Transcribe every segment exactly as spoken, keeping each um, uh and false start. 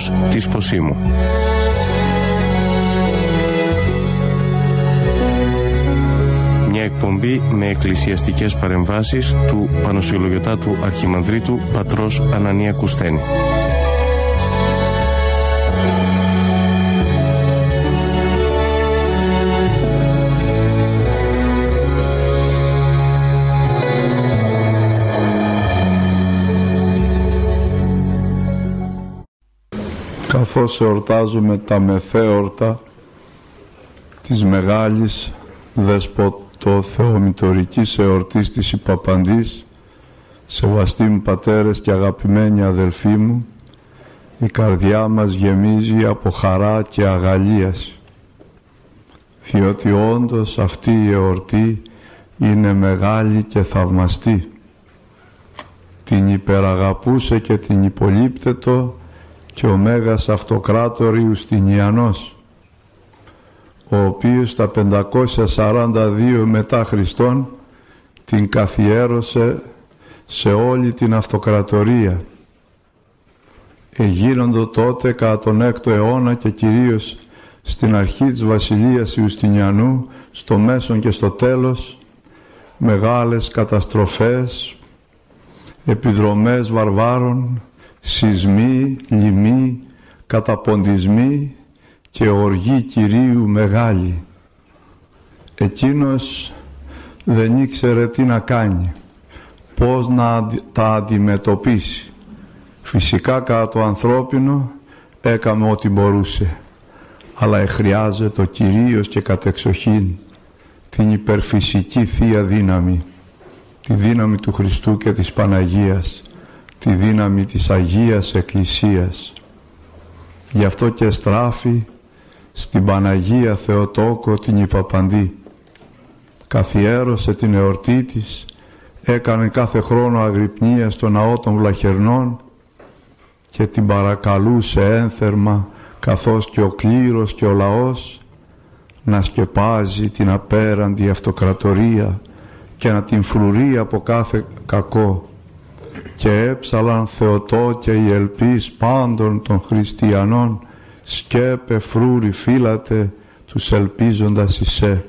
Όρος της Ποσίμου. Μια εκπομπή με εκκλησιαστικές παρεμβάσεις του Πανοσιολογιοτάτου Αρχιμανδρίτου πατρός Ανανία Κουσθένη. Καθώς εορτάζουμε τα μεθέορτα της μεγάλης δεσποτοθεομητορικής εορτής της Ιππαπαντής, σεβαστοί μου πατέρες και αγαπημένοι αδελφοί μου, η καρδιά μας γεμίζει από χαρά και αγαλίαση, διότι όντως αυτή η εορτή είναι μεγάλη και θαυμαστή. Την υπεραγαπούσε και την υπολείπτετο και ο Μέγας Αυτοκράτορ Ιουστινιανός, ο οποίος τα πεντακόσια σαράντα δύο μετά Χριστόν την καθιέρωσε σε όλη την αυτοκρατορία. Εγίνοντο τότε κατά τον έκτο αιώνα και κυρίως στην αρχή της βασιλείας Ιουστινιανού, στο μέσον και στο τέλος, μεγάλες καταστροφές, επιδρομές βαρβάρων, σεισμοί, λοιμοί, καταποντισμοί και οργή Κυρίου μεγάλη. Εκείνος δεν ήξερε τι να κάνει, πώς να τα αντιμετωπίσει. Φυσικά κατά το ανθρώπινο έκαμε ό,τι μπορούσε, αλλά εχρειάζεται κυρίως και κατεξοχήν την υπερφυσική Θεία Δύναμη, τη δύναμη του Χριστού και της Παναγίας, τη δύναμη της Αγίας Εκκλησίας. Γι' αυτό και στράφη στην Παναγία Θεοτόκο την Ιππαπαντή. Καθιέρωσε την εορτή της, έκανε κάθε χρόνο αγρυπνία στο ναό των Βλαχερνών και την παρακαλούσε ένθερμα, καθώς και ο κλήρος και ο λαός, να σκεπάζει την απέραντη αυτοκρατορία και να την φρουρεί από κάθε κακό. Και έψαλαν Θεοτό και η ελπίς πάντων των χριστιανών, σκέπε φρούρι φύλατε τους ελπίζοντας εισέ.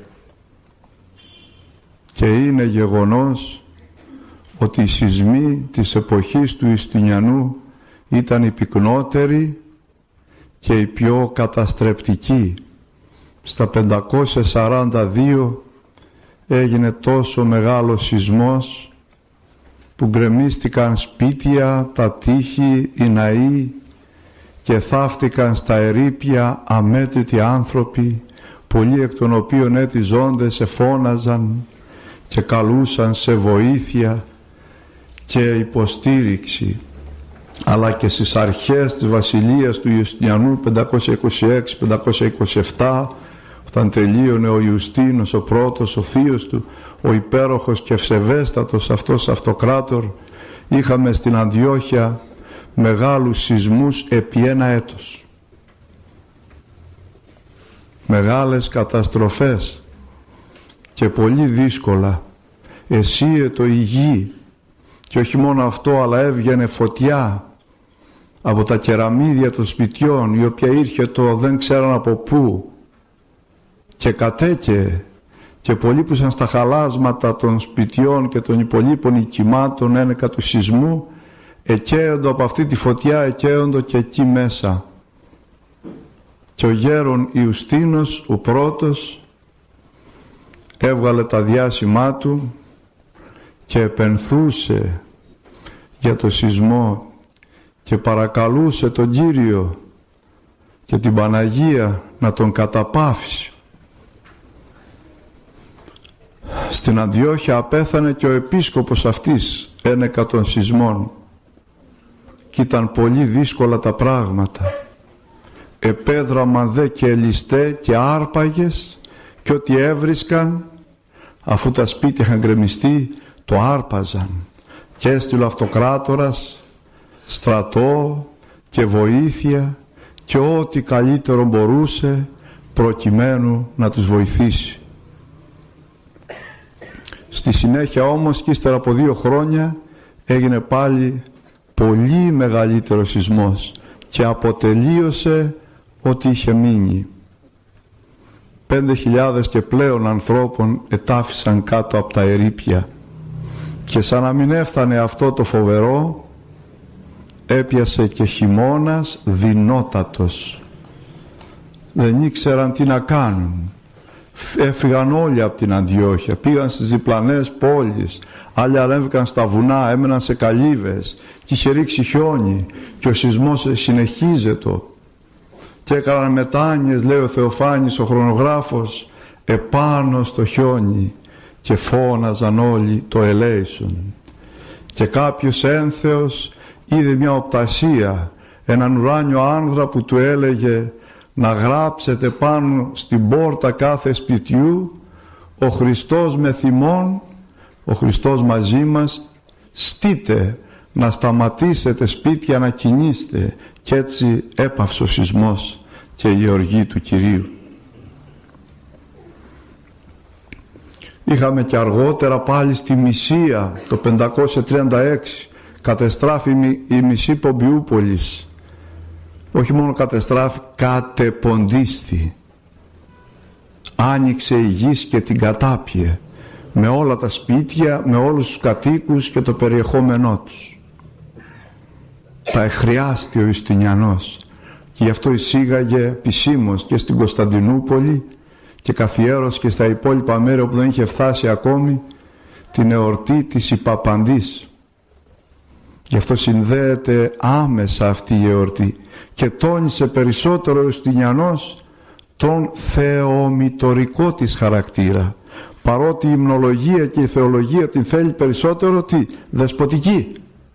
Και είναι γεγονός ότι οι σεισμοί της εποχής του Ιουστινιανού ήταν οι πυκνότεροι και οι πιο καταστρεπτικοί. Στα πεντακόσια σαράντα δύο έγινε τόσο μεγάλος σεισμός που γκρεμίστηκαν σπίτια, τα τείχη, οι ναοί και θαύτηκαν στα ερείπια αμέτρητοι άνθρωποι, πολλοί εκ των οποίων έτη ζώντες εφώναζαν και καλούσαν σε βοήθεια και υποστήριξη. Αλλά και στις αρχές της βασιλείας του Ιουστινιανού πεντακόσια είκοσι έξι πεντακόσια είκοσι επτά, όταν τελείωνε ο Ιουστίνος ο πρώτος, ο θείος του, ο υπέροχος και ευσεβέστατος αυτός αυτοκράτορ, είχαμε στην Αντιόχεια μεγάλους σεισμούς επί ένα έτος. Μεγάλες καταστροφές και πολύ δύσκολα. Εσύετο η γη, και όχι μόνο αυτό, αλλά έβγαινε φωτιά από τα κεραμίδια των σπιτιών, η οποία ήρθε το δεν ξέραν από πού και κατέκε, και πολλοί που ήσαν στα χαλάσματα των σπιτιών και των υπολείπων οικημάτων ένεκα του σεισμού, εκαίοντο από αυτή τη φωτιά, εκαίοντο και εκεί μέσα. Και ο γέρον Ιουστίνος ο πρώτος έβγαλε τα διάσημά του και επενθούσε για το σεισμό και παρακαλούσε τον Κύριο και την Παναγία να τον καταπαύσει. Στην Αντιόχεια απέθανε και ο επίσκοπος αυτής ένεκα των σεισμών και ήταν πολύ δύσκολα τα πράγματα. Επέδραμαν δε και ελιστέ και άρπαγες και ό,τι έβρισκαν, αφού τα σπίτια είχαν γκρεμιστεί, το άρπαζαν, και έστειλε ο αυτοκράτορας στρατό και βοήθεια και ό,τι καλύτερο μπορούσε προκειμένου να τους βοηθήσει. Στη συνέχεια όμως και ύστερα από δύο χρόνια έγινε πάλι πολύ μεγαλύτερο σεισμός και αποτελείωσε ό,τι είχε μείνει. Πέντε χιλιάδες και πλέον ανθρώπων ετάφησαν κάτω από τα ερείπια και σαν να μην έφτανε αυτό το φοβερό, έπιασε και χειμώνας δεινότατος. Δεν ήξεραν τι να κάνουν. Έφυγαν όλοι από την Αντιόχεια, πήγαν στις διπλανές πόλεις, άλλοι ανέβηκαν στα βουνά, έμεναν σε καλύβες και είχε ρίξει χιόνι και ο σεισμός συνεχίζεται και έκαναν μετάνοιες, λέει ο Θεοφάνης ο χρονογράφος, επάνω στο χιόνι και φώναζαν όλοι το ελέησον. Και κάποιος ένθεος είδε μια οπτασία, έναν ουράνιο άνδρα που του έλεγε να γράψετε πάνω στην πόρτα κάθε σπιτιού ο Χριστός με θυμών, ο Χριστός μαζί μας, στείτε να σταματήσετε σπίτια να κινείστε. Και έτσι έπαυσε ο σεισμός και η οργή του Κυρίου. Είχαμε και αργότερα πάλι στη Μυσία το πεντακόσια τριάντα έξι κατεστράφη η μισή Πομπιούπολης. Όχι μόνο κατεστράφη, κατεποντίστη. Άνοιξε η γης και την κατάπιε με όλα τα σπίτια, με όλους τους κατοίκους και το περιεχόμενό τους. Τα εχρειάστη ο Ιουστινιανός και γι' αυτό εισήγαγε επισήμως και στην Κωνσταντινούπολη και καθιέρωσε και στα υπόλοιπα μέρη όπου δεν είχε φτάσει ακόμη την εορτή της Υπαπαντής. Γι' αυτό συνδέεται άμεσα αυτή η εορτή και τόνισε περισσότερο ο Ιουστινιανός τον θεομητορικό της χαρακτήρα, παρότι η υμνολογία και η θεολογία την θέλει περισσότερο τι, δεσποτική.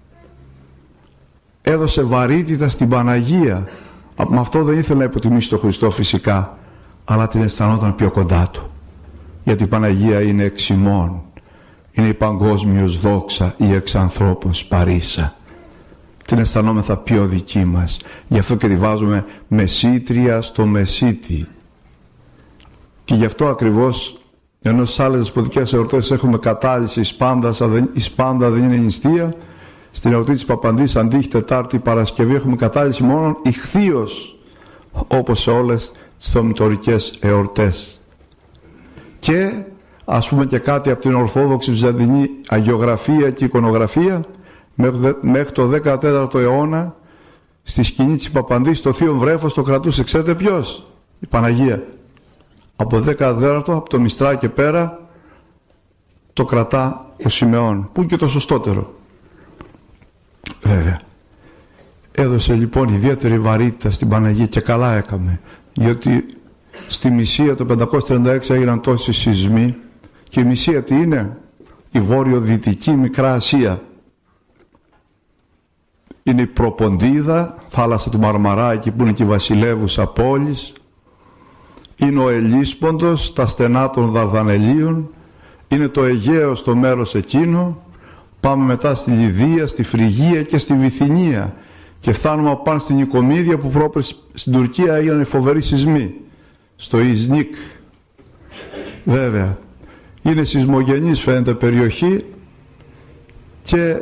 Έδωσε βαρύτητα στην Παναγία. Με αυτό δεν ήθελε να υποτιμήσει τον Χριστό φυσικά, αλλά την αισθανόταν πιο κοντά του. Γιατί η Παναγία είναι εξ ημών, είναι η παγκόσμιος δόξα, η εξ ανθρώπων σπαρίσα. Την αισθανόμεθα πιο δική μας. Γι' αυτό και τη βάζουμε μεσήτρια στο μεσίτη. Και γι' αυτό ακριβώς, ενώ στις άλλες δεσποτικές εορτές έχουμε κατάλυση, η σπάντα, η σπάντα δεν είναι νηστεία, στην εορτή της Παπαντής, Αντίχη, Τετάρτη, Παρασκευή έχουμε κατάλυση μόνο ηχθείως, όπως σε όλες τις θεομητορικές εορτές. Και ας πούμε και κάτι από την Ορθόδοξη Βυζαντινή αγιογραφία και εικονογραφία, μέχρι το δέκατο τέταρτο αιώνα στη σκηνή της Παπαντής το θείο βρέφος το κρατούσε, ξέρετε ποιος? Η Παναγία. Από το δέκατο τέταρτο, από το Μιστρά και πέρα, το κρατά ο Σιμεών, που είναι και το σωστότερο. Βέβαια. Έδωσε λοιπόν ιδιαίτερη βαρύτητα στην Παναγία και καλά έκαμε, γιατί στη Μυσία το πεντακόσια τριάντα έξι έγιναν τόσοι σεισμοί και η Μυσία τι είναι? Η βόρειο-δυτική Μικρά Ασία. Είναι η Προποντίδα, θάλασσα του Μαρμαρά, εκεί που είναι και η βασιλεύουσα πόλης. Είναι ο Ελίσποντος, τα στενά των Δαρδανελίων. Είναι το Αιγαίο στο μέρος εκείνο. Πάμε μετά στη Λιδία, στη Φρυγία και στη Βυθινία. Και φτάνουμε από πάνω στην Νικομίδια που πρόπερ στην Τουρκία έγιναν οι φοβεροί σεισμοί. Στο Ιζνίκ. Βέβαια. Είναι σεισμογενής φαίνεται περιοχή και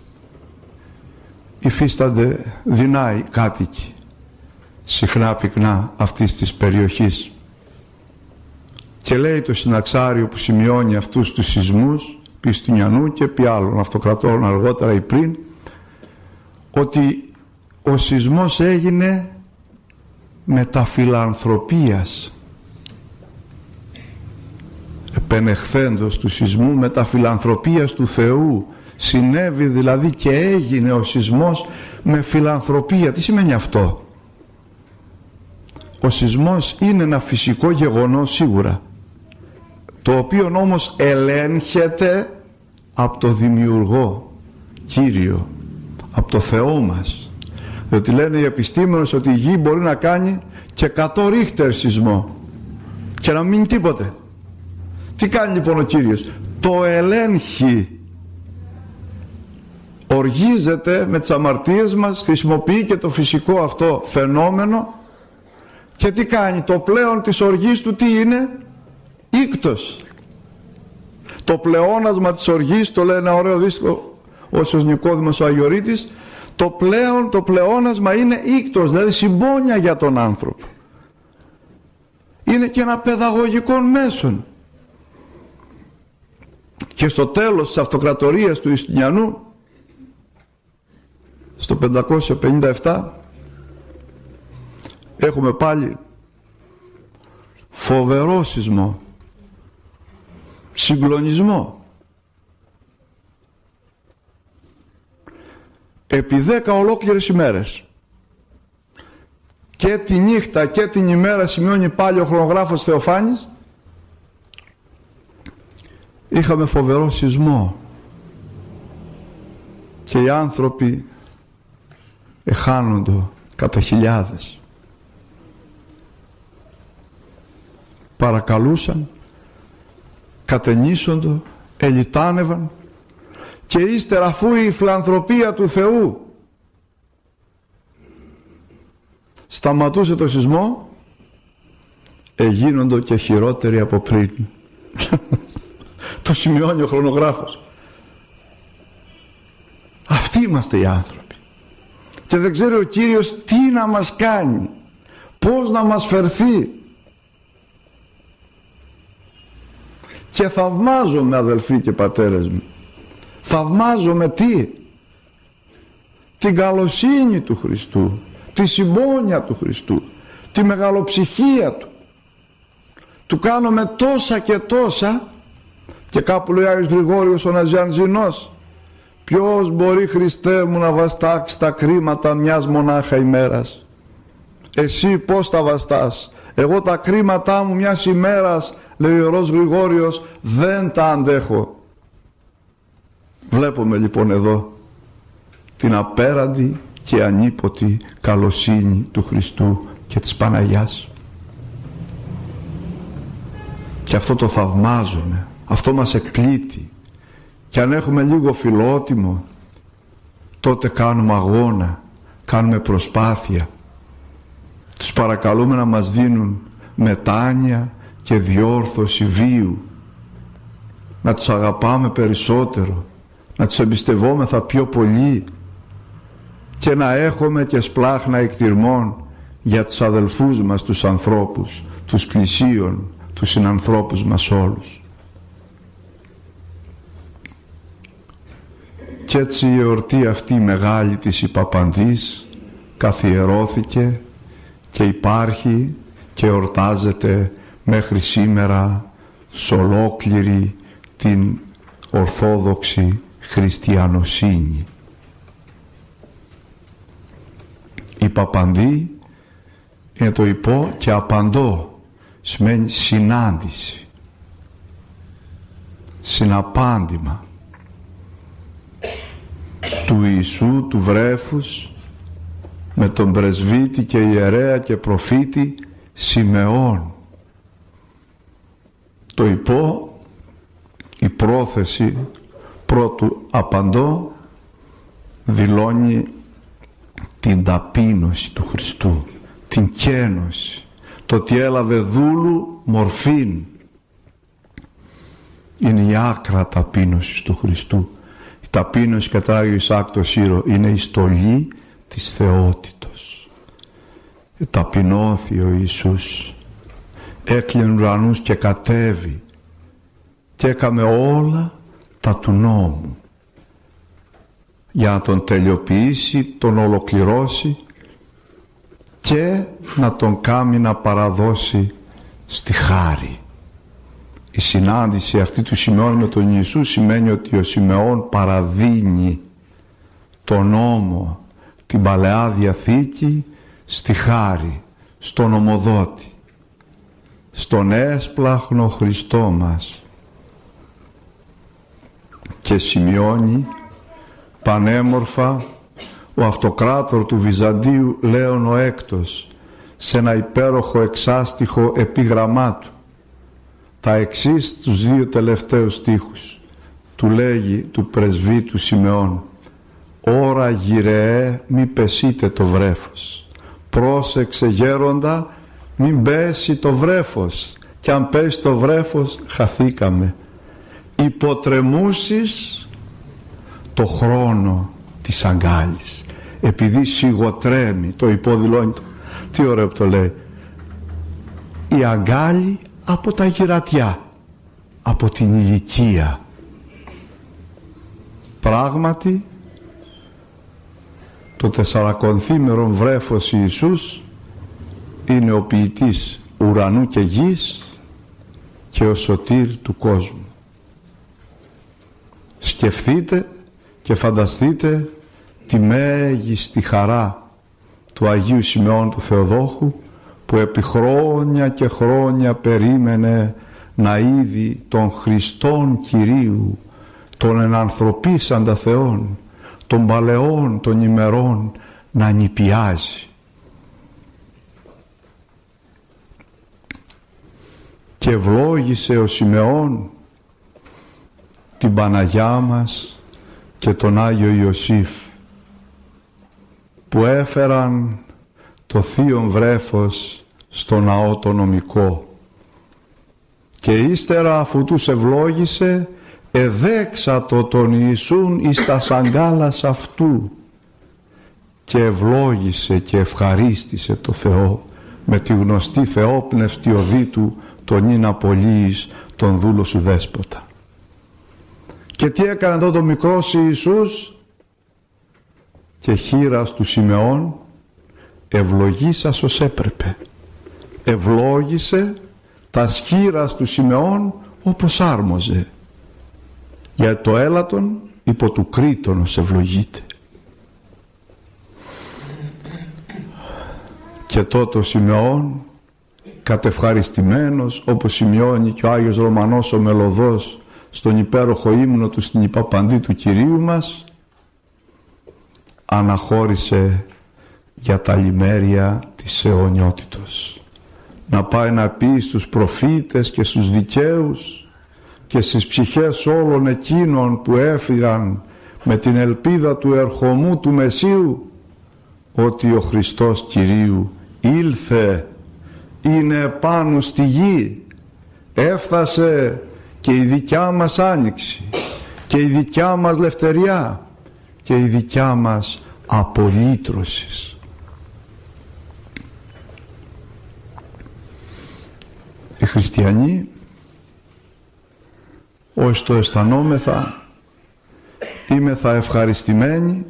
υφίστανται δεινά οι κάτοικοι συχνά πυκνά αυτής της περιοχής. Και λέει το συναξάριο που σημειώνει αυτούς τους σεισμούς Πιστουνιανού και επί άλλων αυτοκρατόρων αργότερα ή πριν, ότι ο σεισμός έγινε μεταφιλανθρωπίας, επενεχθέντος του σεισμού μεταφιλανθρωπίας του Θεού. Συνέβη δηλαδή και έγινε ο σεισμός με φιλανθρωπία. Τι σημαίνει αυτό? Ο σεισμός είναι ένα φυσικό γεγονός σίγουρα, το οποίο όμως ελέγχεται από το Δημιουργό Κύριο, από το Θεό μας. Διότι λένε οι επιστήμονες ότι η γη μπορεί να κάνει και εκατό ρίχτερ σεισμό και να μην τίποτε. Τι κάνει λοιπόν ο Κύριος? Το ελέγχει. Οργίζεται με τις αμαρτίες μας, χρησιμοποιεί και το φυσικό αυτό φαινόμενο και τι κάνει? Το πλέον της οργής του τι είναι? Ήκτος. Το πλεόνασμα της οργής, το λέει ένα ωραίο δίσκο ο Σος Νικόδημος ο Αγιορείτης, Το πλέον, το πλεόνασμα είναι ίκτος, δηλαδή συμπόνια για τον άνθρωπο. Είναι και ένα παιδαγωγικό μέσον. Και στο τέλος της αυτοκρατορίας του Ιουστινιανού, στο πεντακόσια πενήντα επτά, έχουμε πάλι φοβερό σεισμό, συγκλονισμό. Επί δέκα ολόκληρες ημέρες, και τη νύχτα και την ημέρα, σημειώνει πάλι ο χρονογράφος Θεοφάνης, είχαμε φοβερό σεισμό και οι άνθρωποι εχάνονται κατά χιλιάδες. Παρακαλούσαν, κατενίσσοντο, ελιτάνευαν, και ύστερα, αφού η φιλανθρωπία του Θεού σταματούσε το σεισμό, εγίνοντο και χειρότεροι από πριν. Το σημειώνει ο χρονογράφος. Αυτοί είμαστε οι άνθρωποι. Και δεν ξέρει ο Κύριος τι να μας κάνει, πώς να μας φερθεί. Και θαυμάζομαι, αδελφοί και πατέρες μου, θαυμάζομαι τι? Την καλοσύνη του Χριστού, τη συμπόνια του Χριστού, τη μεγαλοψυχία του. Του κάνουμε τόσα και τόσα, και κάπου λέει Άγιος Γρηγόριος ο Ναζιανζινός, ποιος μπορεί, Χριστέ μου, να βαστάξει τα κρίματα μιας μονάχα ημέρας? Εσύ πώς τα βαστάς? Εγώ τα κρίματά μου μιας ημέρας, λέει ο Ιερός Γρηγόριος, δεν τα αντέχω. Βλέπουμε λοιπόν εδώ την απέραντη και ανίποτη καλοσύνη του Χριστού και της Παναγιάς. Και αυτό το θαυμάζουμε, αυτό μας εκπλήττει. Και αν έχουμε λίγο φιλότιμο, τότε κάνουμε αγώνα, κάνουμε προσπάθεια. Τους παρακαλούμε να μας δίνουν μετάνοια και διόρθωση βίου, να τους αγαπάμε περισσότερο, να τους εμπιστευόμεθα πιο πολύ, και να έχουμε και σπλάχνα εκτιρμών για τους αδελφούς μας, τους ανθρώπους, τους πλησίων, τους συνανθρώπους μας όλους. Κι έτσι η εορτή αυτή μεγάλη της Ιπαπαντής καθιερώθηκε και υπάρχει και εορτάζεται μέχρι σήμερα σε ολόκληρη την Ορθόδοξη Χριστιανοσύνη. Η Παπαντή είναι το υπό και απαντώ, σημαίνει συνάντηση, συναπάντημα του Ιησού του βρέφους με τον πρεσβύτη και ιερέα και προφήτη Σιμεών. Το υπό, η πρόθεση πρώτου απαντώ, δηλώνει την ταπείνωση του Χριστού, την καίνωση, το ότι έλαβε δούλου μορφήν. Είναι η άκρα ταπείνωση του Χριστού. Η ταπείνωση κατά Άγιο Ισαάκ το Σύρο είναι η στολή της θεότητος. Ταπεινώθη ο Ιησούς, έκλεινε ουρανούς και κατέβη και έκαμε όλα τα του νόμου για να τον τελειοποιήσει, τον ολοκληρώσει και να τον κάνει να παραδώσει στη χάρη. Η συνάντηση αυτή του Σιμεών με τον Ιησού σημαίνει ότι ο Σιμεών παραδίνει τον νόμο, την Παλαιά Διαθήκη, στη χάρη, στον ομοδότη, στον έσπλαχνο Χριστό μας, και σημειώνει πανέμορφα ο αυτοκράτορ του Βυζαντίου Λέων ο Έκτος σε ένα υπέροχο εξάστιχο επίγραμμά του τα εξής τους δύο τελευταίους στίχους. Του λέγει του πρεσβύτου Σιμεών: «Ωρα γυρεέ μη πεσείτε το βρέφος, πρόσεξε γέροντα μην πέσει το βρέφος, και αν πέσει το βρέφος χαθήκαμε. Υποτρεμούσεις το χρόνο της αγκάλης». επειδή σιγοτρέμει, το υποδηλώνει. Τι ωραίο που το λέει. Η αγκάλη από τα γυρατιά, από την ηλικία. Πράγματι, το τεσσαρακονθήμερον βρέφος Ιησούς είναι ο ποιητής ουρανού και γης και ο σωτήρ του κόσμου. Σκεφτείτε και φανταστείτε τη μέγιστη χαρά του Αγίου Σιμεών του Θεοδόχου, που επί χρόνια και χρόνια περίμενε να είδει τον Χριστόν Κυρίου, τον ενανθρωπίσαντα Θεόν, των παλαιών των ημερών να νηπιάζει. Και ευλόγησε ο Σιμεών την Παναγιά μας και τον Άγιο Ιωσήφ, που έφεραν το θείον βρέφος στο ναό το νομικό, και ύστερα αφού τους ευλόγησε εδέξατο τον Ιησούν εις τα σαγκάλας αυτού και ευλόγησε και ευχαρίστησε το Θεό με τη γνωστή θεόπνευστη οδή του, τον Ίνα Πολύης, τον δούλο σου δέσποτα. Και τι έκανε εδώ το μικρός Ιησούς? Και χείρας του Σιμεών ευλογήσας ως έπρεπε. Ευλόγησε τα χείρας του Σιμεών όπως άρμοζε. Για το έλατον υπό του κρίτονος ευλογείται. Και τότε ο Σιμεών, κατευχαριστημένος, όπως σημειώνει και ο Άγιος Ρωμανός ο Μελωδός στον υπέροχο ύμνο του στην υπαπαντή του Κυρίου μας, αναχώρησε για τα λιμέρια της αιωνιότητος. Να πάει να πει στους προφήτες και στους δικαίους και στις ψυχές όλων εκείνων που έφυγαν με την ελπίδα του ερχομού του Μεσσίου, ότι ο Χριστός Κυρίου ήλθε, είναι πάνω στη γη, έφτασε και η δικιά μας άνοιξη και η δικιά μας λευτεριά και η δικιά μας απολύτρωση. Οι χριστιανοί, ως το αισθανόμεθα, είμεθα ευχαριστημένοι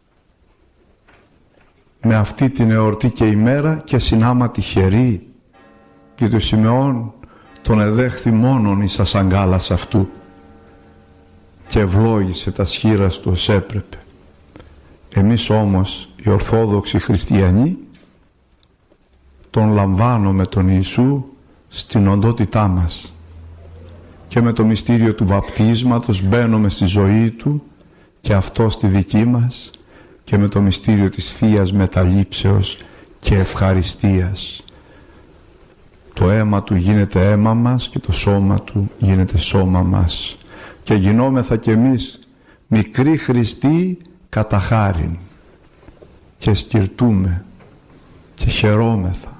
με αυτή την εορτή και ημέρα και συνάμα τυχεροί, και το Σιμεών τον εδέχθη μόνον εις ασαγκάλας αυτού και ευλόγησε τα σχήρας του ως έπρεπε. Εμείς όμως οι Ορθόδοξοι Χριστιανοί τον λαμβάνουμε τον Ιησού στην οντότητά μας και με το μυστήριο του βαπτίσματος μπαίνουμε στη ζωή του και αυτό στη δική μας, και με το μυστήριο της Θείας Μεταλήψεως και ευχαριστίας. Το αίμα του γίνεται αίμα μας και το σώμα του γίνεται σώμα μας, και γινόμεθα κι εμείς μικροί Χριστοί κατά χάριν και σκυρτούμε και χαιρόμεθα.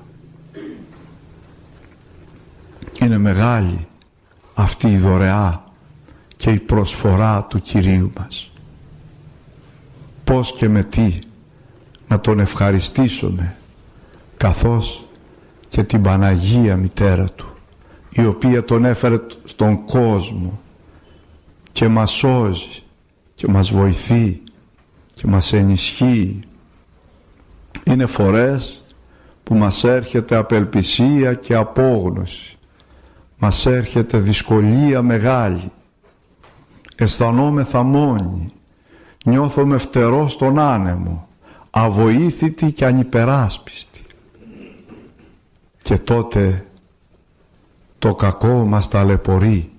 Είναι μεγάλη αυτή η δωρεά και η προσφορά του Κυρίου μας. Πώς και με τι να τον ευχαριστήσουμε, καθώς και την Παναγία Μητέρα του, η οποία τον έφερε στον κόσμο και μας σώζει και μας βοηθεί και μας ενισχύει. Είναι φορές που μας έρχεται απελπισία και απόγνωση, μας έρχεται δυσκολία μεγάλη, αισθανόμεθα μόνοι, νιώθουμε φτερό στον άνεμο, αβοήθητοι και ανυπεράσπιστοι. Και τότε το κακό μας ταλαιπωρεί.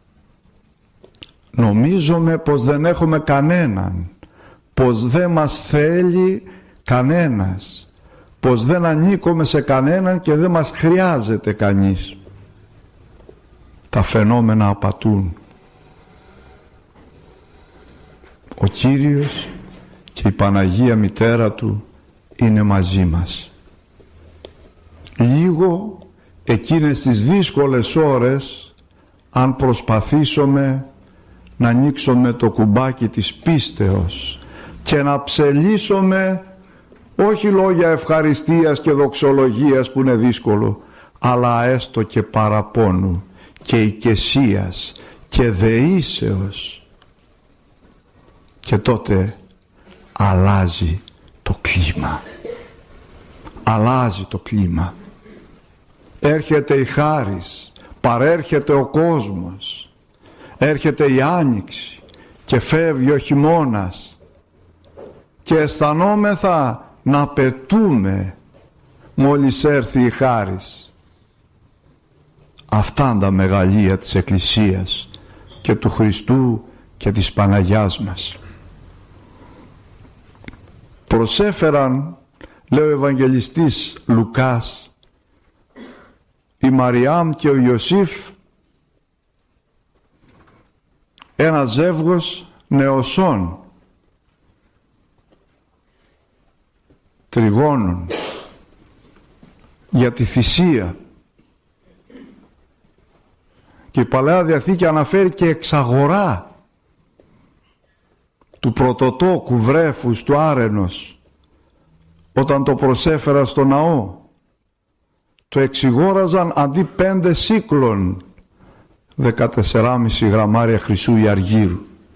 Νομίζουμε πως δεν έχουμε κανέναν, πως δεν μας θέλει κανένας, πως δεν ανήκουμε σε κανέναν και δεν μας χρειάζεται κανείς. Τα φαινόμενα απατούν. Ο Κύριος και η Παναγία Μητέρα Του είναι μαζί μας. Λίγο εκείνες τις δύσκολες ώρες, αν προσπαθήσουμε να ανοίξουμε το κουμπάκι της πίστεως και να ψελίσουμε όχι λόγια ευχαριστίας και δοξολογίας που είναι δύσκολο, αλλά έστω και παραπόνου και οικεσίας και δεήσεως. Και τότε αλλάζει το κλίμα. Αλλάζει το κλίμα. Έρχεται η χάρις, παρέρχεται ο κόσμος, έρχεται η άνοιξη και φεύγει ο χειμώνας και αισθανόμεθα να πετούμε μόλις έρθει η χάρις. Αυτά είναι τα μεγαλεία της Εκκλησίας και του Χριστού και της Παναγιάς μας. Προσέφεραν, λέει ο Ευαγγελιστής Λουκάς, η Μαριάμ και ο Ιωσήφ ένα ζεύγος νεοσών, τριγώνων, για τη θυσία. Και η Παλαιά Διαθήκη αναφέρει και εξαγορά του πρωτοτόκου βρέφους του άρενος όταν το προσέφερα στο ναό. Το εξηγόραζαν αντί πέντε σύκλων, δεκατέσσερα κόμμα πέντε γραμμάρια χρυσού ή αργύρου.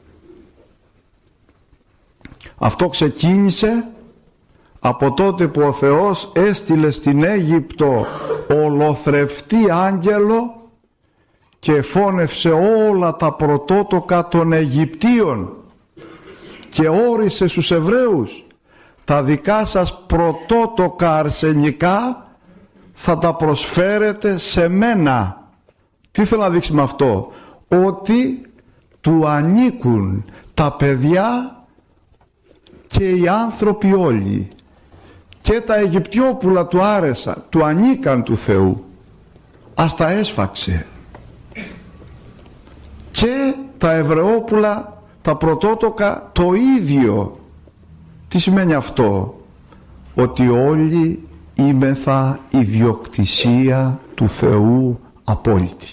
Αυτό ξεκίνησε από τότε που ο Θεός έστειλε στην Αίγυπτο ολοθρευτή άγγελο και φώνευσε όλα τα πρωτότοκα των Αιγυπτίων και όρισε στους Εβραίους: τα δικά σας πρωτότοκα αρσενικά θα τα προσφέρετε σε μένα. Τι θέλω να δείξει με αυτό? Ότι του ανήκουν τα παιδιά και οι άνθρωποι όλοι. Και τα Αιγυπτιόπουλα του άρεσαν, του ανήκαν του Θεού. Ας τα έσφαξε. Και τα Εβραιόπουλα, τα πρωτότοκα, το ίδιο. Τι σημαίνει αυτό? Ότι όλοι είμεθα ιδιοκτησία του Θεού απόλυτη.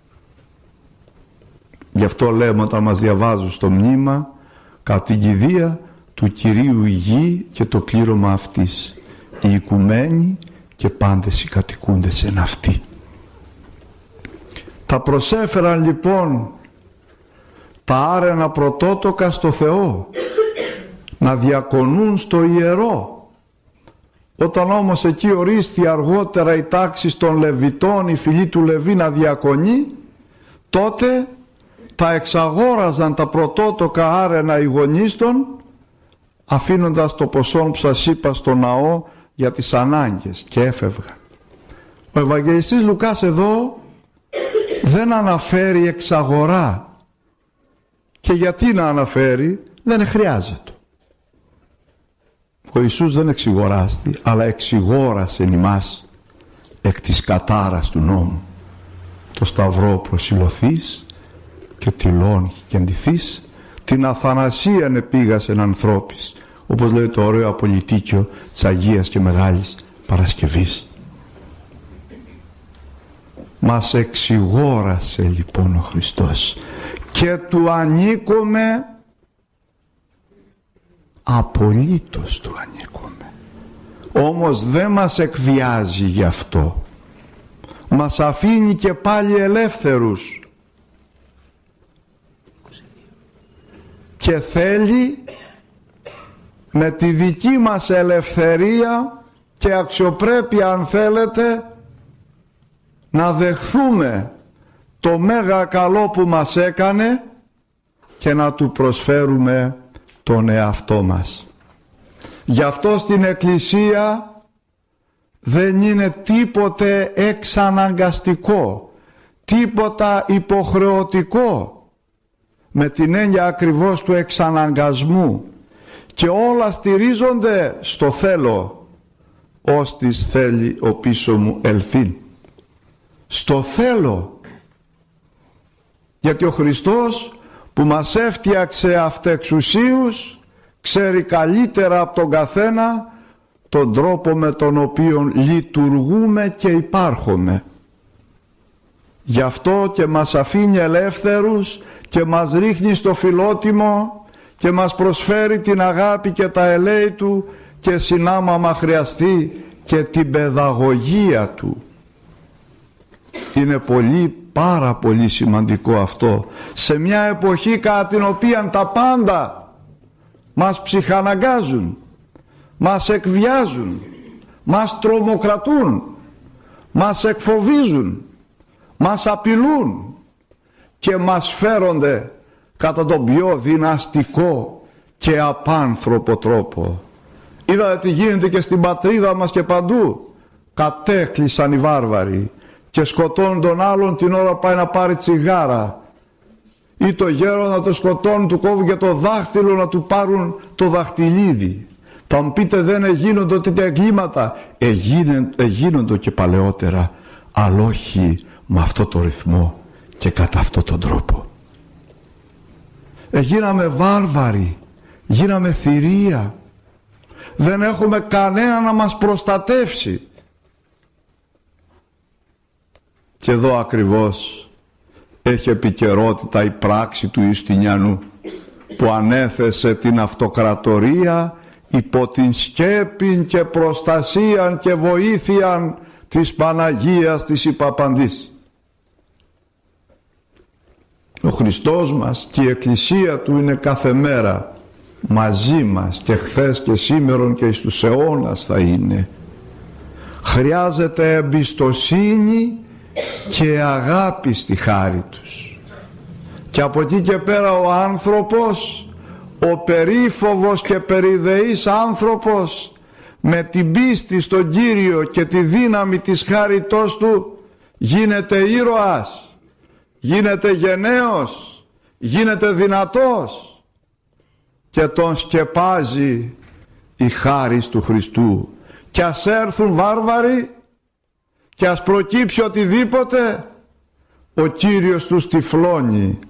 Γι' αυτό λέμε όταν μας διαβάζουν στο μνήμα, κατά την κηδεία του Κυρίου η γη και το πλήρωμα αυτής, οι οικουμένοι και πάντες οι κατοικούντες εν αυτή. Τα προσέφεραν λοιπόν τα άρενα πρωτότοκα στο Θεό, να διακονούν στο ιερό. Όταν όμως εκεί ορίστη αργότερα η τάξη των Λεβιτών, η φυλή του Λεβί να διακονεί, τότε τα εξαγόραζαν τα πρωτότοκα άρενα οι γονείς των, αφήνοντας το ποσό που σας είπα στο ναό για τις ανάγκες, και έφευγαν. Ο Ευαγγελιστής Λουκάς εδώ δεν αναφέρει εξαγορά. Και γιατί να αναφέρει? Δεν χρειάζεται. Ο Ιησούς δεν εξηγοράστη, αλλά εξηγόρασε ημάς εκ της κατάρας του νόμου. Το σταυρό προσιλωθείς και τυλών και αντιθείς, την αθανασίαν επήγασεν ανθρώπης, όπως λέει το ωραίο απολυτίκιο της Αγίας και Μεγάλης Παρασκευής. Μας εξηγόρασε λοιπόν ο Χριστός και του ανήκουμε, απολύτως του ανήκουμε. Όμως δεν μας εκβιάζει γι' αυτό. Μας αφήνει και πάλι ελεύθερους και θέλει με τη δική μας ελευθερία και αξιοπρέπεια, αν θέλετε, να δεχθούμε το μέγα καλό που μας έκανε και να του προσφέρουμε τον εαυτό μας. Γι' αυτό στην Εκκλησία δεν είναι τίποτε εξαναγκαστικό, τίποτα υποχρεωτικό, με την έννοια ακριβώς του εξαναγκασμού, και όλα στηρίζονται στο θέλω, ώστις θέλει ο πίσω μου ελθύν. Στο θέλω. Γιατί ο Χριστός που μας έφτιαξε αυτεξουσίους ξέρει καλύτερα από τον καθένα τον τρόπο με τον οποίο λειτουργούμε και υπάρχουμε. Γι' αυτό και μας αφήνει ελεύθερους και μας ρίχνει στο φιλότιμο και μας προσφέρει την αγάπη και τα ελέη Του και συνάμα άμα χρειαστεί και την παιδαγωγία Του. Είναι πολύ, πάρα πολύ σημαντικό αυτό σε μια εποχή κατά την οποία τα πάντα μας ψυχαναγκάζουν, μας εκβιάζουν, μας τρομοκρατούν, μας εκφοβίζουν, μας απειλούν και μας φέρονται κατά τον πιο δυναστικό και απάνθρωπο τρόπο. Είδατε τι γίνεται και στην πατρίδα μας και παντού. Κατέκλυσαν οι βάρβαροι και σκοτώνουν τον άλλον την ώρα πάει να πάρει τσιγάρα, ή το γέρο να το σκοτώνουν, του κόβουν και το δάχτυλο να του πάρουν το δαχτυλίδι. Θα μου πείτε, δεν εγίνονται τέτοια εγκλήματα? Εγίνονται και παλαιότερα, αλλά όχι με αυτό το ρυθμό και κατά αυτόν τον τρόπο. Εγίναμε βάρβαροι, γίναμε θηρία, δεν έχουμε κανένα να μας προστατεύσει. Και εδώ ακριβώς έχει επικαιρότητα η πράξη του Ιουστινιανού, που ανέθεσε την αυτοκρατορία υπό την σκέπην και προστασίαν και βοήθειαν της Παναγίας της Υπαπαντής. Ο Χριστός μας και η Εκκλησία Του είναι κάθε μέρα μαζί μας, και χθες και σήμερον και εις τους αιώνας θα είναι. Χρειάζεται εμπιστοσύνη και αγάπη στη χάρη Τους. Και από εκεί και πέρα ο άνθρωπος, ο περίφοβος και περιδεής άνθρωπος, με την πίστη στον Κύριο και τη δύναμη της χάριτός Του, γίνεται ήρωας, γίνεται γενναίος, γίνεται δυνατός, και τον σκεπάζει η χάρις του Χριστού. Και ας έρθουν βάρβαροι και ας προκύψει οτιδήποτε, ο Κύριος τους τυφλώνει.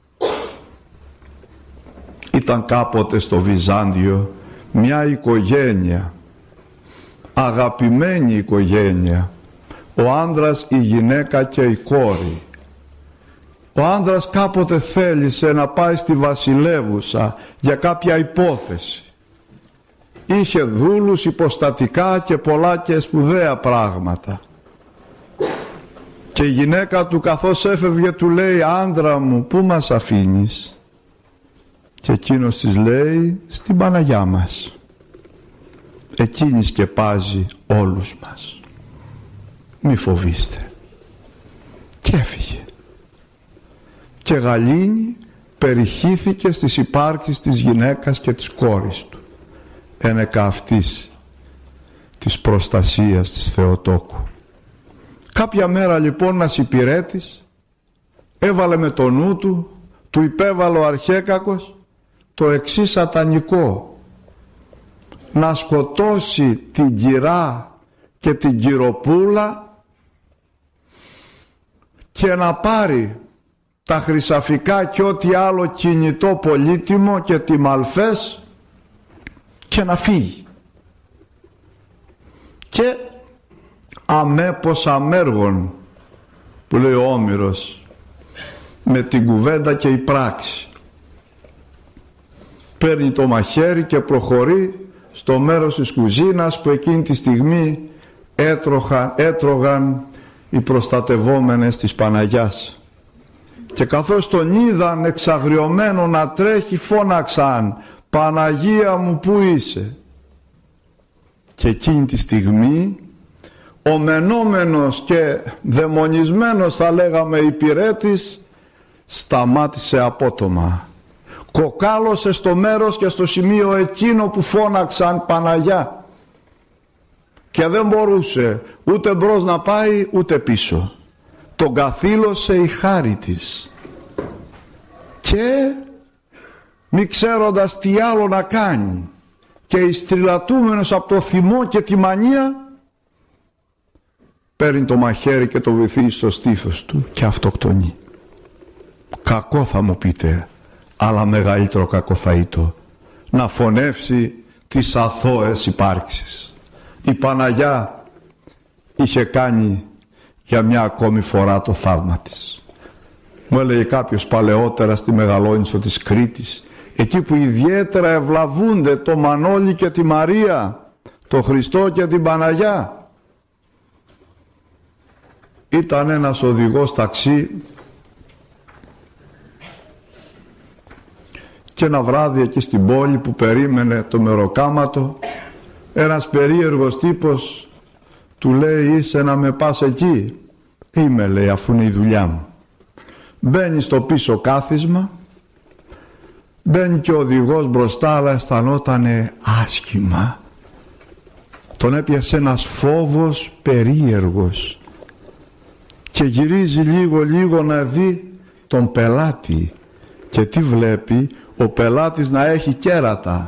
Ήταν κάποτε στο Βυζάντιο μια οικογένεια, αγαπημένη οικογένεια, ο άνδρας, η γυναίκα και η κόρη. Ο άνδρας κάποτε θέλησε να πάει στη βασιλεύουσα για κάποια υπόθεση. Είχε δούλους, υποστατικά και πολλά και σπουδαία πράγματα. Και η γυναίκα του, καθώς έφευγε, του λέει, άντρα μου, πού μας αφήνεις? Και εκείνος της λέει, στην Παναγιά μας. Εκείνη σκεπάζει όλους μας. Μη φοβήστε. Και έφυγε. Και γαλήνη περιχύθηκε στις υπάρξεις της γυναίκας και της κόρης του, ένεκα αυτής της προστασίας της Θεοτόκου. Κάποια μέρα λοιπόν ένας υπηρέτης έβαλε με το νου του, του υπέβαλε ο αρχέκακος το εξής σατανικό: να σκοτώσει την κυρά και την κυροπούλα και να πάρει τα χρυσαφικά και ό,τι άλλο κινητό πολύτιμο και τιμαλφές και να φύγει. Και αμέπως αμέργων, που λέει ο Όμηρος, με την κουβέντα και η πράξη, παίρνει το μαχαίρι και προχωρεί στο μέρος της κουζίνας που εκείνη τη στιγμή έτρωχαν, έτρωγαν οι προστατευόμενες της Παναγιάς. Και καθώς τον είδαν εξαγριωμένο να τρέχει, φώναξαν, Παναγία μου, πού είσαι? Και εκείνη τη στιγμή ο μενόμενος και δαιμονισμένος, θα λέγαμε, υπηρέτης σταμάτησε απότομα. Κοκάλωσε στο μέρος και στο σημείο εκείνο που φώναξαν Παναγιά, και δεν μπορούσε ούτε μπρος να πάει ούτε πίσω. Τον καθήλωσε η χάρη της, και μη ξέροντας τι άλλο να κάνει και ειστριλατούμενος από το θυμό και τη μανία, παίρνει το μαχαίρι και το βυθίζει στο στήθος του και αυτοκτονεί. Κακό θα μου πείτε, αλλά μεγαλύτερο κακό θα ήταν να φωνεύσει τις αθώες υπάρξεις. Η Παναγιά είχε κάνει για μια ακόμη φορά το θαύμα της. Μου έλεγε κάποιος παλαιότερα στη Μεγαλόνισσο της Κρήτης, εκεί που ιδιαίτερα ευλαβούνται το Μανώλη και τη Μαρία, το Χριστό και την Παναγιά. Ήταν ένας οδηγός ταξί και ένα βράδυ εκεί στην πόλη που περίμενε το μεροκάματο, ένας περίεργος τύπος του λέει, είσαι να με πας εκεί? Είμαι, λέει, αφού είναι η δουλειά μου. Μπαίνει στο πίσω κάθισμα, μπαίνει και ο οδηγός μπροστά, αλλά αισθανότανε άσχημα. Τον έπιασε ένας φόβος περίεργος και γυρίζει λίγο λίγο να δει τον πελάτη, και τι βλέπει? Ο πελάτης να έχει κέρατα.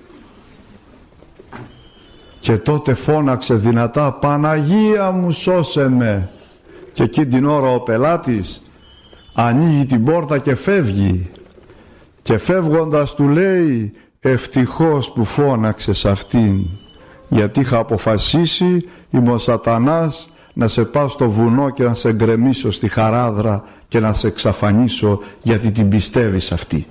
Και τότε φώναξε δυνατά, Παναγία μου, σώσε με. Και εκείνη την ώρα ο πελάτης ανοίγει την πόρτα και φεύγει. Και φεύγοντας του λέει, ευτυχώς που φώναξες αυτήν, γιατί είχα αποφασίσει, είμαι ο σατανάς, να σε πάω στο βουνό και να σε γκρεμίσω στη χαράδρα και να σε εξαφανίσω, γιατί την πιστεύεις αυτή.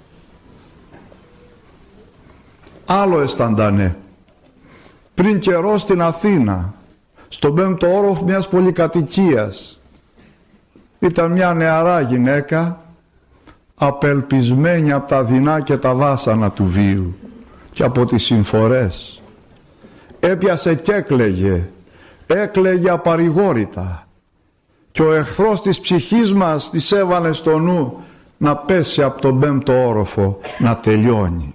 Άλλο αισθαντανε. Πριν καιρό στην Αθήνα, στον πέμπτο όροφο μιας πολυκατοικίας, ήταν μια νεαρά γυναίκα, απελπισμένη από τα δεινά και τα βάσανα του βίου και από τις συμφορές. Έπιασε και έκλαιγε, έκλαιγε απαρηγόρητα, και ο εχθρός της ψυχής μας της έβαλε στο νου να πέσει από τον πέμπτο όροφο, να τελειώνει.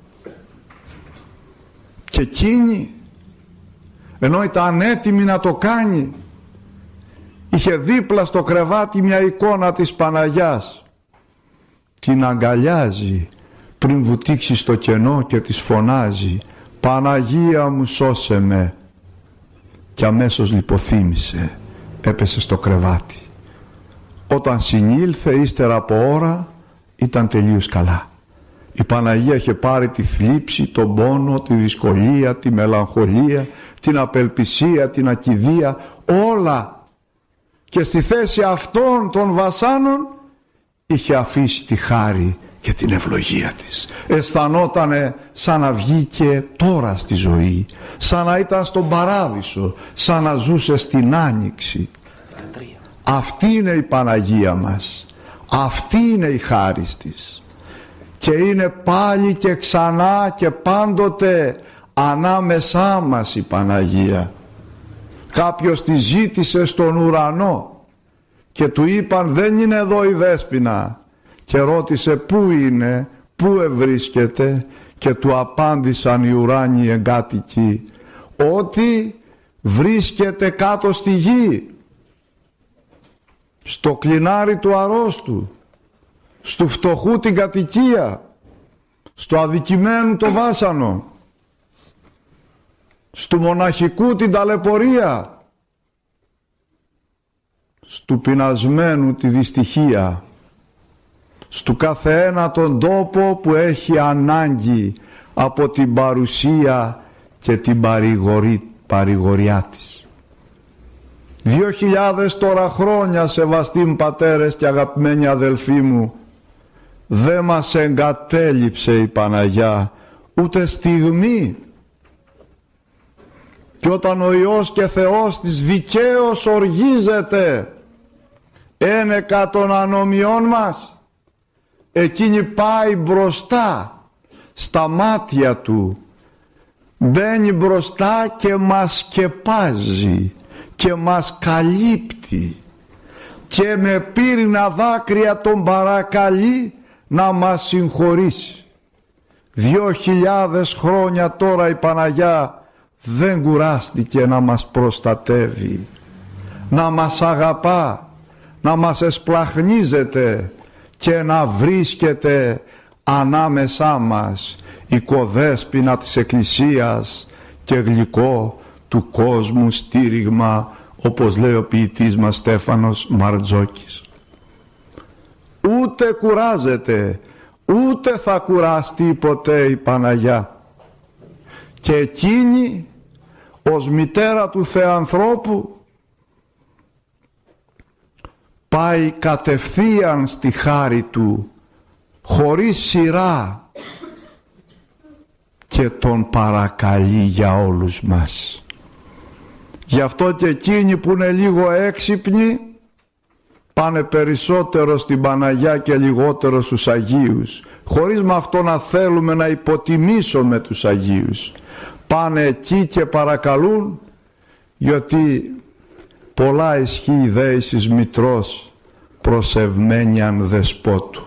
Και εκείνη, ενώ ήταν έτοιμη να το κάνει, είχε δίπλα στο κρεβάτι μια εικόνα της Παναγιάς. Την αγκαλιάζει πριν βουτήξει στο κενό και της φωνάζει, Παναγία μου, σώσε με. Και αμέσως λιποθύμησε, έπεσε στο κρεβάτι. Όταν συνήλθε ύστερα από ώρα, ήταν τελείως καλά. Η Παναγία είχε πάρει τη θλίψη, τον πόνο, τη δυσκολία, τη μελαγχολία, την απελπισία, την ακηδία, όλα. Και στη θέση αυτών των βασάνων είχε αφήσει τη χάρη και την ευλογία της. Αισθανότανε σαν να βγήκε τώρα στη ζωή, σαν να ήταν στον παράδεισο, σαν να ζούσε στην Άνοιξη. Αυτή είναι η Παναγία μας, αυτή είναι η χάρη της. Και είναι πάλι και ξανά και πάντοτε ανάμεσά μας η Παναγία. Κάποιος τη ζήτησε στον ουρανό και του είπαν, δεν είναι εδώ η Δέσποινα, και ρώτησε πού είναι, πού ευρίσκεται, και του απάντησαν οι ουράνιοι εγκάτοικοι ότι βρίσκεται κάτω στη γη, στο κλινάρι του αρρώστου, στου φτωχού την κατοικία, στο αδικημένου το βάσανο, στου μοναχικού την ταλαιπωρία, στου πεινασμένου τη δυστυχία, στου καθένα τον τόπο που έχει ανάγκη από την παρουσία και την παρηγορή, παρηγοριά της. Δύο χιλιάδες τώρα χρόνια, σεβαστοί πατέρες και αγαπημένοι αδελφοί μου, δεν μας εγκατέλειψε η Παναγιά ούτε στιγμή. Και όταν ο Υιός και Θεός της δικαίως οργίζεται ένεκα των ανομιών μας, εκείνη πάει μπροστά στα μάτια του, μπαίνει μπροστά και μας σκεπάζει και μας καλύπτει και με πύρινα δάκρυα τον παρακαλεί να μας συγχωρήσει. Δύο χιλιάδες χρόνια τώρα η Παναγιά δεν κουράστηκε να μας προστατεύει, να μας αγαπά, να μας εσπλαχνίζεται και να βρίσκεται ανάμεσά μας, οικοδέσποινα της Εκκλησίας και γλυκό του κόσμου στήριγμα, όπως λέει ο ποιητής μας Στέφανος Μαρτζόκης. Ούτε κουράζεται, ούτε θα κουραστεί ποτέ η Παναγιά. Και εκείνη ως μητέρα του Θεανθρώπου πάει κατευθείαν στη χάρη του, χωρίς σειρά, και τον παρακαλεί για όλους μας. Γι' αυτό και εκείνοι που είναι λίγο έξυπνοι πάνε περισσότερο στην Παναγιά και λιγότερο στους Αγίους, χωρίς με αυτό να θέλουμε να υποτιμήσουμε τους Αγίους. Πάνε εκεί και παρακαλούν, γιατί πολλά ισχύει δέησης μητρός προσευμένιαν δεσπότου.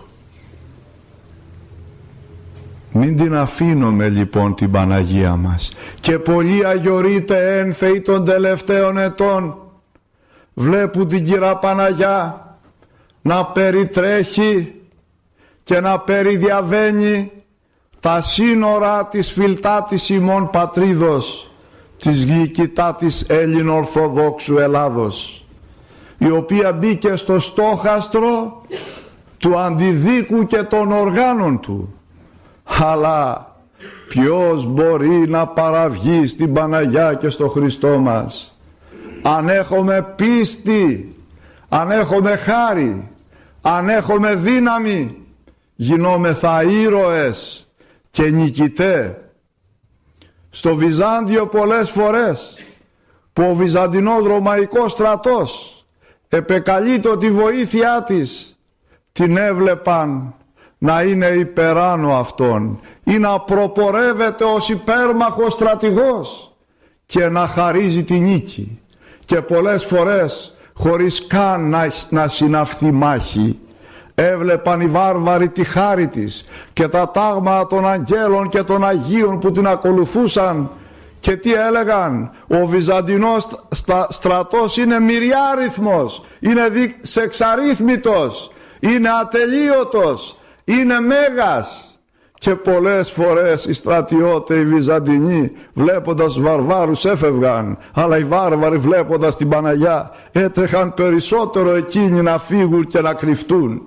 Μην την αφήνουμε λοιπόν την Παναγία μας. Και πολλοί αγιορείτε ένφεοι των τελευταίων ετών βλέπουν την Κυρά Παναγιά να περιτρέχει και να περιδιαβαίνει τα σύνορα της φιλτάτης ημών πατρίδος, της γλυκητάτης Έλλην-Ορθοδόξου Ελλάδος, η οποία μπήκε στο στόχαστρο του αντιδίκου και των οργάνων του. Αλλά ποιος μπορεί να παραβγεί στην Παναγιά και στο Χριστό μας? Αν έχουμε πίστη, αν έχουμε χάρη, αν έχουμε δύναμη, γινόμεθα ήρωες και νικητέ. Στο Βυζάντιο πολλές φορές που ο Βυζαντινός Ρωμαϊκός στρατός επεκαλείται ότι η βοήθειά της την έβλεπαν να είναι υπεράνω αυτών ή να προπορεύεται ως υπέρμαχος στρατηγός και να χαρίζει τη νίκη, και πολλές φορές χωρίς καν να, να συναυθεί μάχη έβλεπαν οι βάρβαροι τη χάρη της και τα τάγματα των αγγέλων και των Αγίων που την ακολουθούσαν, και τι έλεγαν? Ο Βυζαντινός στρατός είναι μυριάριθμος, είναι σεξαρίθμητος, είναι ατελείωτος, είναι μέγας. Και πολλές φορές οι στρατιώτες οι Βυζαντινοί βλέποντας βαρβάρους έφευγαν, αλλά οι βάρβαροι βλέποντας την Παναγιά έτρεχαν περισσότερο εκείνοι να φύγουν και να κρυφτούν.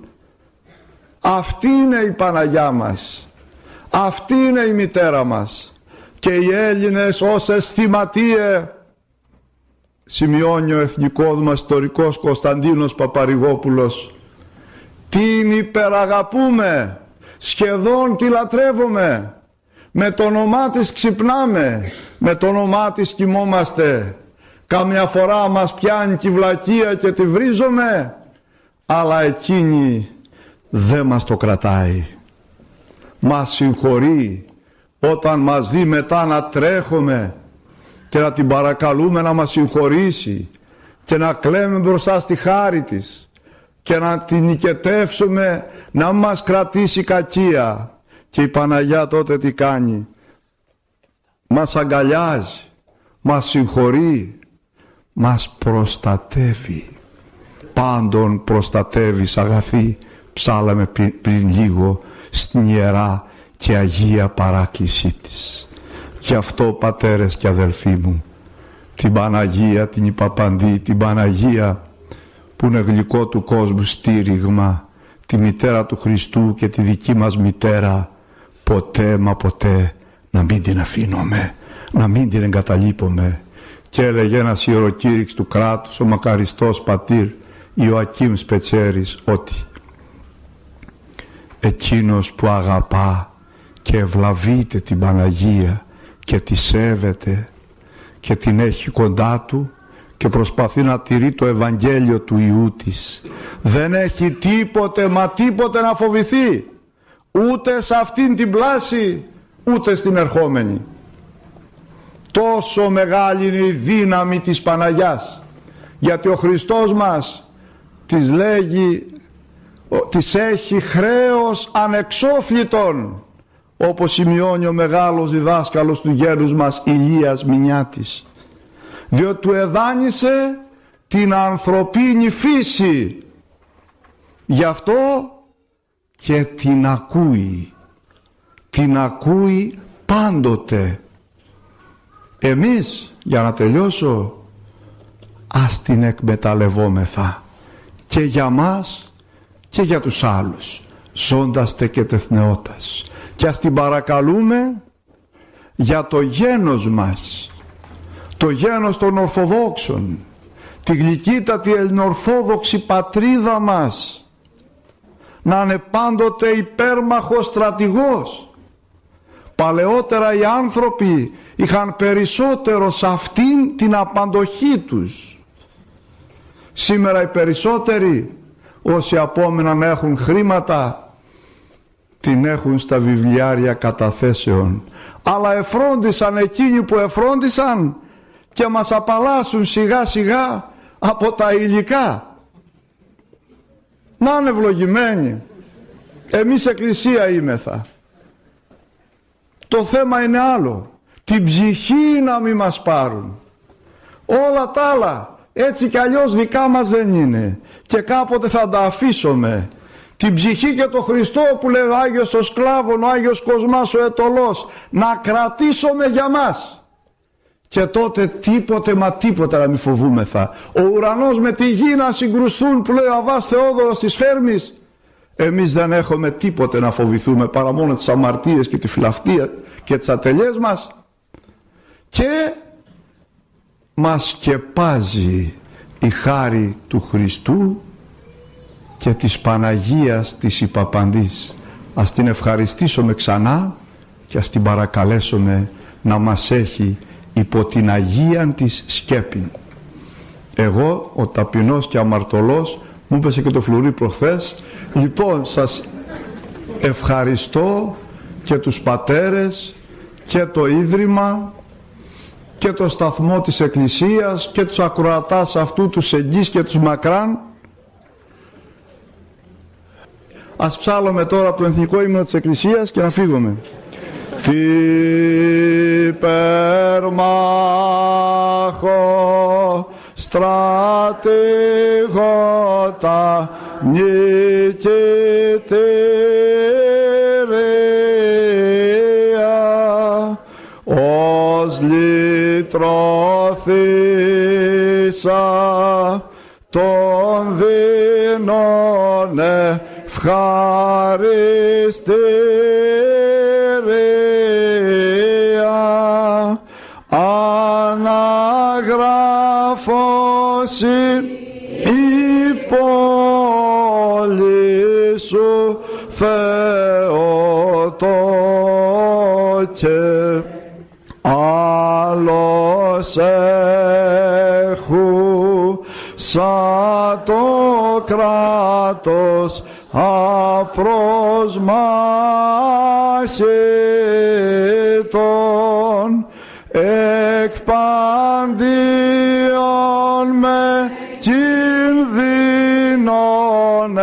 Αυτή είναι η Παναγιά μας, αυτή είναι η μητέρα μας. Και οι Έλληνες ως αισθηματίε, σημειώνει ο εθνικός μας ιστορικός Κωνσταντίνος Παπαρηγόπουλος, την υπεραγαπούμε, σχεδόν τη λατρεύουμε, με το όνομά της ξυπνάμε, με το όνομά της κοιμόμαστε. Καμιά φορά μας πιάνει τη βλακεία και τη βρίζουμε, αλλά εκείνη δεν μας το κρατάει. Μας συγχωρεί όταν μας δει μετά να τρέχουμε και να την παρακαλούμε να μας συγχωρήσει και να κλαίμε μπροστά στη χάρη της και να την νικετεύσουμε να μας κρατήσει κακία. Και η Παναγιά τότε τι κάνει? Μας αγκαλιάζει, μας συγχωρεί, μας προστατεύει. Πάντων προστατεύεις αγαθή, ψάλαμε πριν λίγο στην Ιερά και Αγία Παράκλησή της. Γι' αυτό, πατέρες και αδελφοί μου, την Παναγία την υπαπαντή, την Παναγία που είναι γλυκό του κόσμου στήριγμα, τη μητέρα του Χριστού και τη δική μας μητέρα, ποτέ μα ποτέ να μην την αφήνουμε, να μην την εγκαταλείπουμε. Και έλεγε ένας ιεροκήρυξ του κράτους, ο μακαριστός πατήρ Ιωακήμ Σπετσέρης, ότι εκείνος που αγαπά και ευλαβείται την Παναγία και τη σέβεται και την έχει κοντά του και προσπαθεί να τηρεί το Ευαγγέλιο του Ιού της, δεν έχει τίποτε μα τίποτε να φοβηθεί, ούτε σε αυτήν την πλάση ούτε στην ερχόμενη. Τόσο μεγάλη είναι η δύναμη της Παναγιάς, γιατί ο Χριστός μας της λέγει, της έχει χρέος ανεξόφλητον, όπως σημειώνει ο μεγάλος διδάσκαλος του γέρους μας Ηλίας Μηνιάτης, διότι του εδάνησε την ανθρωπίνη φύση, γι' αυτό και την ακούει, την ακούει πάντοτε. Εμείς, για να τελειώσω, ας την εκμεταλλευόμεθα και για μας και για τους άλλους, ζώντας και τεθνεώτας, και ας την παρακαλούμε για το γένος μας, το γένος των Ορθοδόξων, τη γλυκύτατη ελληνοορθόδοξη πατρίδα μας, να είναι πάντοτε υπέρμαχος στρατηγός, Παλαιότερα οι άνθρωποι είχαν περισσότερο σε αυτήν την απαντοχή τους. Σήμερα οι περισσότεροι, όσοι απόμεναν έχουν χρήματα, την έχουν στα βιβλιάρια καταθέσεων. Αλλά εφρόντισαν εκείνοι που εφρόντισαν και μας απαλλάσσουν σιγά σιγά από τα υλικά. Να είναι ευλογημένοι. Εμείς εκκλησία είμεθα. Το θέμα είναι άλλο. Την ψυχή να μην μας πάρουν. Όλα τα άλλα έτσι κι αλλιώς δικά μας δεν είναι. Και κάποτε θα τα αφήσουμε. Την ψυχή και το Χριστό που λέει ο Άγιος ο Σκλάβων, ο Άγιος Κοσμάς ο Ετωλός, να κρατήσουμε για μας. Και τότε τίποτε μα τίποτε να μην φοβούμεθα. Ο ουρανός με τη γη να συγκρουστούν που λέει ο Αββάς Θεόδωρος της Φέρμης. Εμείς δεν έχουμε τίποτε να φοβηθούμε παρά μόνο τις αμαρτίες και τη φιλαυτία και τις ατελιές μας. Και μας σκεπάζει η χάρη του Χριστού και της Παναγίας της Υπαπαντής. Ας την ευχαριστήσουμε ξανά και ας την παρακαλέσουμε να μας έχει υπό την Αγίαν της σκέπη. Εγώ ο ταπεινός και αμαρτωλός, μου έπεσε και το φλουρί προχθές. Λοιπόν, σας ευχαριστώ και τους πατέρες και το Ίδρυμα και το σταθμό της Εκκλησίας και τους ακροατάς αυτού, τους εγγύς και τους μακράν. Ας ψάλλουμε τώρα το εθνικό ύμνο της Εκκλησίας και να φύγουμε. Τι περμάχο στρατηγότα νικητήρια, ως λυτρωθήσα των δεινών ευχαριστήρια, αναγράφωση η πόλη σου Θεότο και άλλος έχου σαν το κράτος απροσμάχητον εκ παντίον με κινδύνων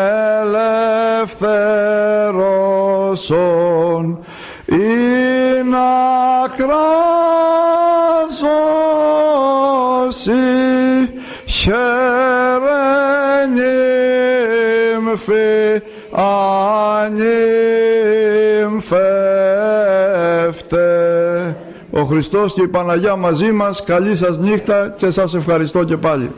ελευθερώσον ή να κράζωσι χερενήμφη ανήμφευτε. Ο Χριστός και η Παναγιά μαζί μας. Καλή σας νύχτα και σας ευχαριστώ και πάλι.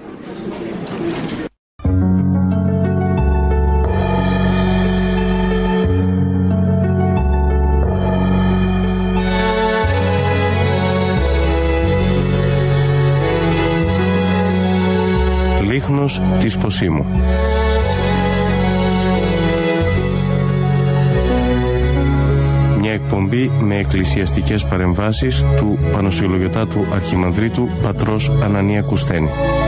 Λίχνος της Ποσίμου. Μια εκπομπή με εκκλησιαστικές παρεμβάσεις του Πανοσιολογιοτάτου Αρχιμανδρίτου πατρός Ανανία Κουσθένη.